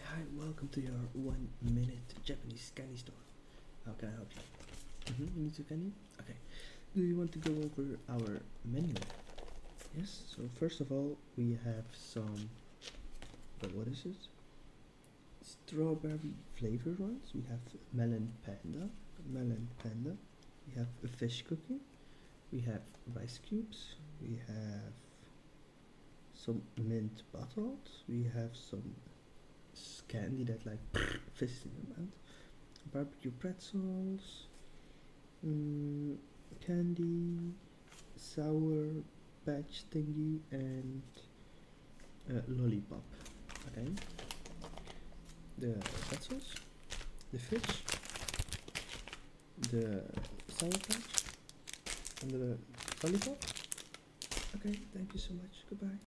Hi, welcome to your 1 minute Japanese candy store. How can I help you? You need some candy? Okay. Do you want to go over our menu? Yes, so first of all, we have some. What is it? Strawberry flavored ones. We have melon panda. Melon panda. We have a fish cookie. We have rice cubes. We have some mint buttons. We have some candy that like fizzes in your mouth. Barbecue pretzels, candy, sour patch thingy, and lollipop. Okay, the pretzels, the fish, the sour patch, and the lollipop. Okay, thank you so much. Goodbye.